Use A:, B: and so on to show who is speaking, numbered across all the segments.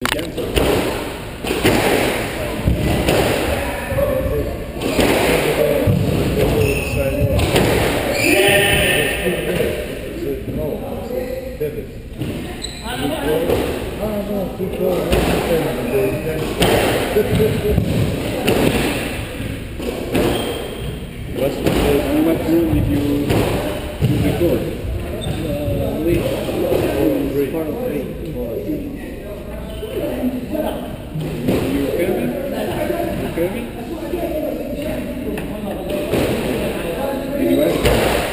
A: How much room did you record? Part of three. You filming? You filming? Anyway?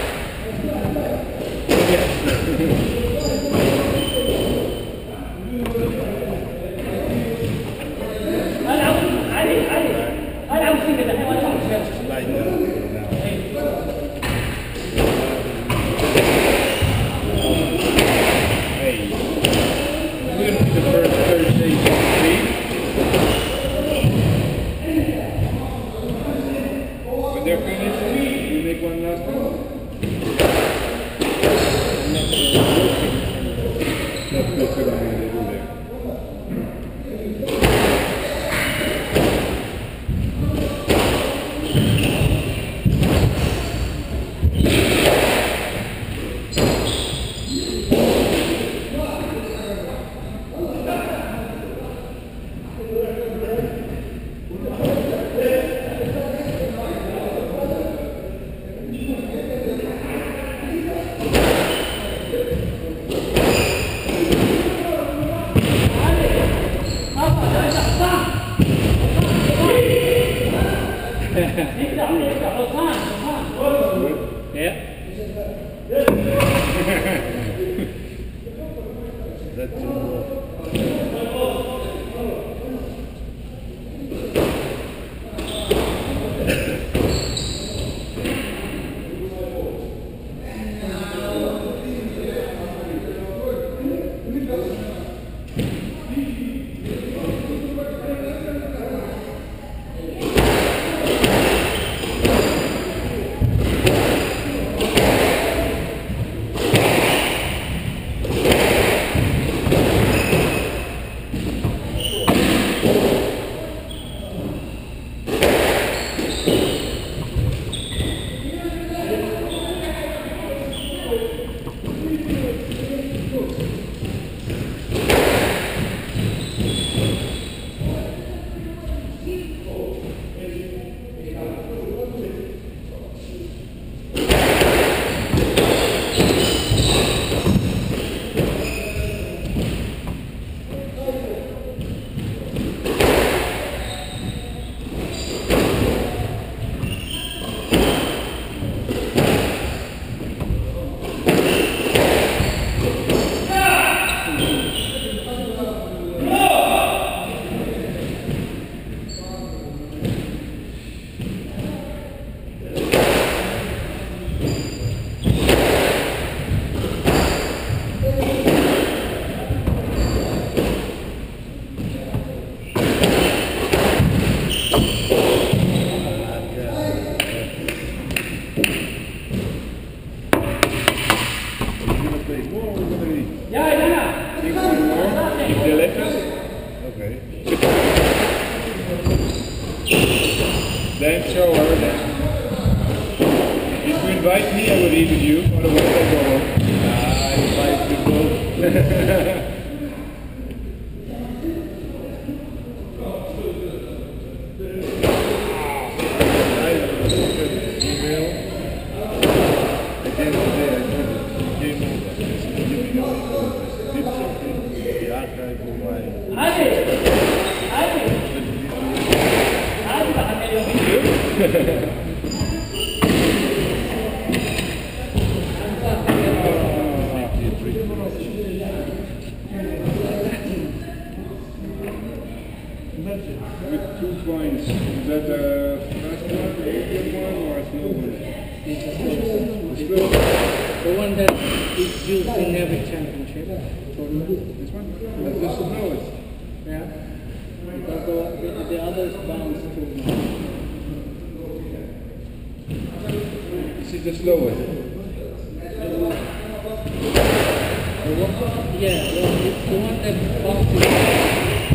A: Then show her that. If you invite me, I will eat with you. Otherwise, I go home. I invite you both. With 2 points, is that a fast one, a good one, or a slow one?
B: It's a slow one. The one that is used in every championship.
A: This one? That's the slowest.
B: Yeah. Because the others bounce too much.
A: This is the slowest.
B: Yeah, well, it's the one that bounces.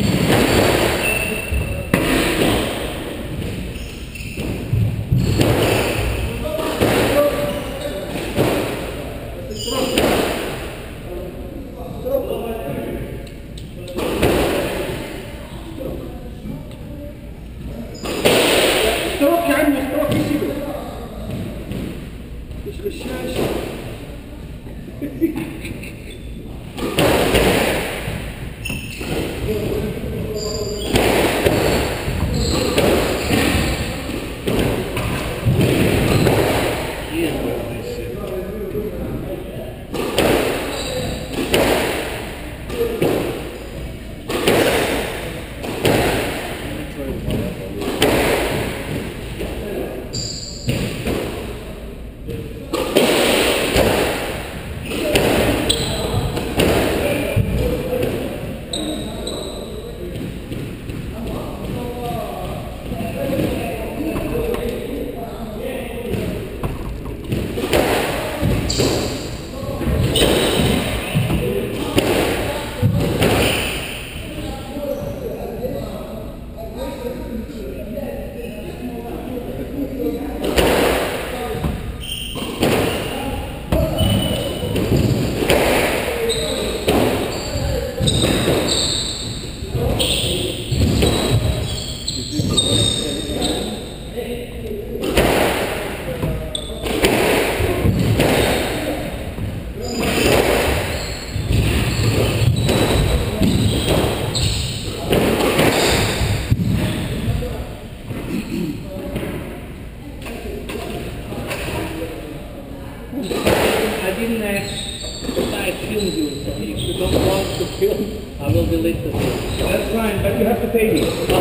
B: I didn't I filmed you, so if you don't want to film, I will delete the film.
A: That's fine, but you have to pay me.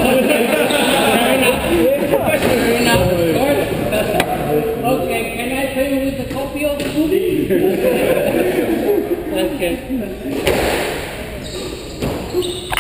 B: Fair enough, of course. Okay, can I pay you with a copy of the movie? Okay.